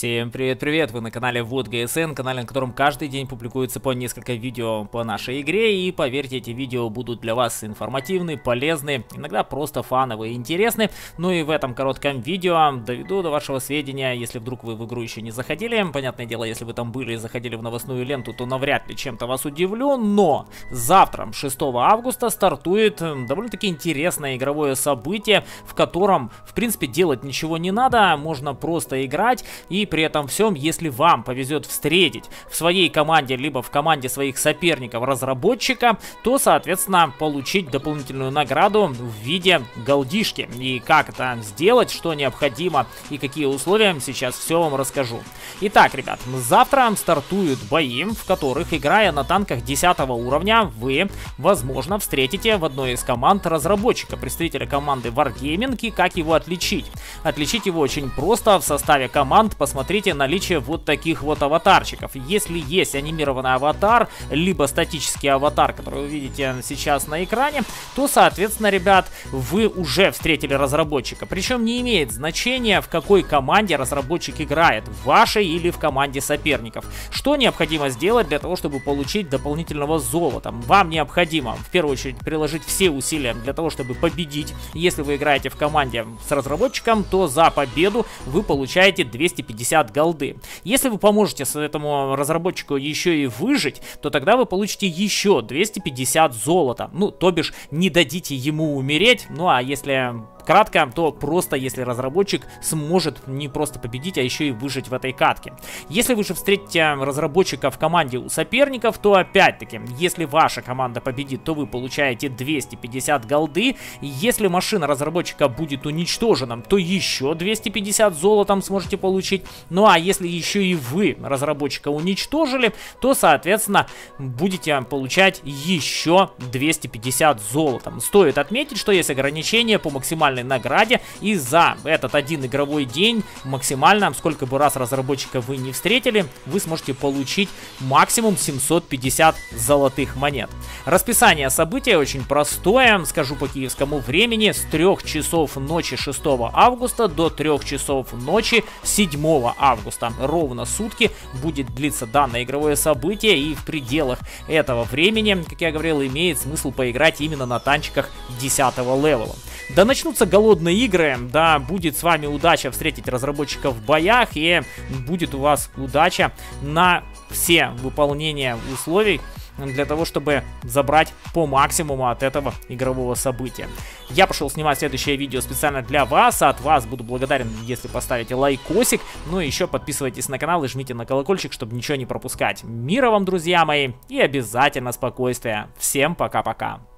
Всем привет-привет! Вы на канале Вот ГСН, канале, на котором каждый день публикуется по несколько видео по нашей игре. И поверьте, эти видео будут для вас информативны, полезны, иногда просто фановые и интересны. Ну и в этом коротком видео доведу до вашего сведения, если вдруг вы в игру еще не заходили. Понятное дело, если вы там были и заходили в новостную ленту, то навряд ли чем-то вас удивлю. Но завтра, 6 августа, стартует довольно-таки интересное игровое событие, в котором, в принципе, делать ничего не надо, можно просто играть. И при этом всем, если вам повезет встретить в своей команде, либо в команде своих соперников разработчика, то, соответственно, получить дополнительную награду в виде голдишки. И как это сделать, что необходимо и какие условия, сейчас все вам расскажу. Итак, ребят, завтра стартуют бои, в которых, играя на танках 10 уровня, вы, возможно, встретите в одной из команд разработчика, представителя команды Wargaming. И как его отличить? Отличить его очень просто. В составе команд посмотрите наличие вот таких вот аватарчиков. Если есть анимированный аватар, либо статический аватар, который вы видите сейчас на экране, то, соответственно, ребят, вы уже встретили разработчика. Причем не имеет значения, в какой команде разработчик играет, в вашей или в команде соперников. Что необходимо сделать для того, чтобы получить дополнительного золота? Вам необходимо, в первую очередь, приложить все усилия для того, чтобы победить. Если вы играете в команде с разработчиком, то за победу вы получаете 250 голды. Если вы поможете этому разработчику еще и выжить, то тогда вы получите еще 250 золота. Ну, то бишь, не дадите ему умереть. Ну, а если кратко, то просто если разработчик сможет не просто победить, а еще и выжить в этой катке. Если вы же встретите разработчика в команде у соперников, то опять-таки, если ваша команда победит, то вы получаете 250 голды. Если машина разработчика будет уничтожена, то еще 250 золотом сможете получить. Ну а если еще и вы разработчика уничтожили, то, соответственно, будете получать еще 250 золотом. Стоит отметить, что есть ограничения по максимальной награде, и за этот один игровой день максимально, сколько бы раз разработчика вы не встретили, вы сможете получить максимум 750 золотых монет. Расписание события очень простое, скажу по киевскому времени: с 3 часов ночи 6 августа до 3 часов ночи 7 августа. Ровно сутки будет длиться данное игровое событие, и в пределах этого времени, как я говорил, имеет смысл поиграть именно на танчиках 10 левела. Да начнутся голодные игры, да будет с вами удача встретить разработчика в боях, и будет у вас удача на все выполнения условий для того, чтобы забрать по максимуму от этого игрового события. Я пошел снимать следующее видео специально для вас. От вас буду благодарен, если поставите лайкосик. Ну и еще подписывайтесь на канал и жмите на колокольчик, чтобы ничего не пропускать. Мира вам, друзья мои, и обязательно спокойствия. Всем пока-пока.